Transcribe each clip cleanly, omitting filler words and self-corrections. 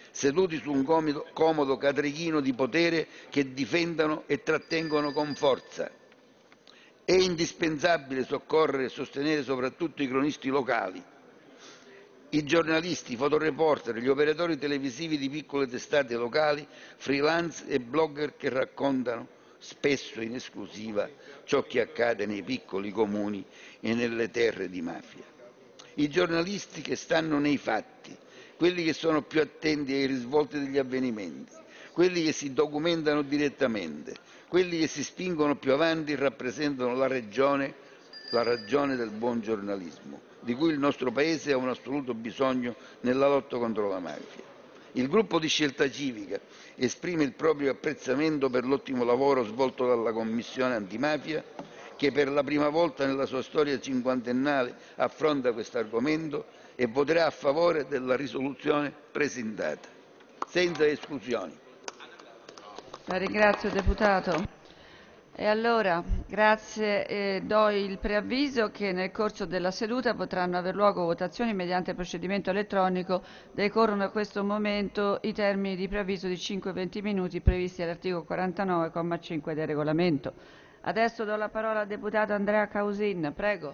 seduti su un comodo catrechino di potere che difendono e trattengono con forza. È indispensabile soccorrere e sostenere soprattutto i cronisti locali, i giornalisti, i fotoreporter, gli operatori televisivi di piccole testate locali, freelance e blogger che raccontano spesso in esclusiva ciò che accade nei piccoli comuni e nelle terre di mafia. I giornalisti che stanno nei fatti, quelli che sono più attenti ai risvolti degli avvenimenti, quelli che si documentano direttamente, quelli che si spingono più avanti rappresentano la ragione del buon giornalismo, di cui il nostro Paese ha un assoluto bisogno nella lotta contro la mafia. Il gruppo di Scelta Civica esprime il proprio apprezzamento per l'ottimo lavoro svolto dalla Commissione antimafia, che per la prima volta nella sua storia cinquantennale affronta questo argomento e voterà a favore della risoluzione presentata, senza esclusioni. La ringrazio, deputato. E allora, grazie, do il preavviso che nel corso della seduta potranno aver luogo votazioni mediante procedimento elettronico. Decorrono a questo momento i termini di preavviso di 5-20 minuti previsti all'articolo 49,5 del regolamento. Adesso do la parola al deputato Andrea Causin. Prego.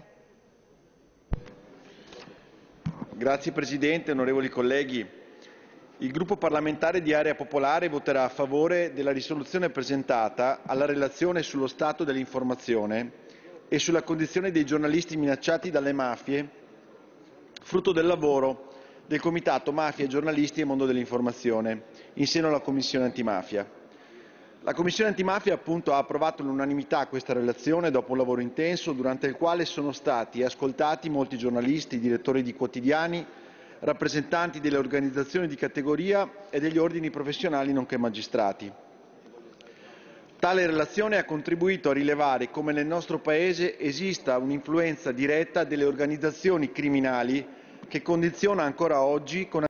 Grazie Presidente, onorevoli colleghi. Il gruppo parlamentare di Area Popolare voterà a favore della risoluzione presentata alla relazione sullo stato dell'informazione e sulla condizione dei giornalisti minacciati dalle mafie, frutto del lavoro del Comitato Mafia, Giornalisti e Mondo dell'Informazione, in seno alla Commissione antimafia. La Commissione antimafia appunto ha approvato all'unanimità questa relazione dopo un lavoro intenso durante il quale sono stati ascoltati molti giornalisti, direttori di quotidiani, rappresentanti delle organizzazioni di categoria e degli ordini professionali nonché magistrati. Tale relazione ha contribuito a rilevare come nel nostro Paese esista un'influenza diretta delle organizzazioni criminali che condiziona ancora oggi con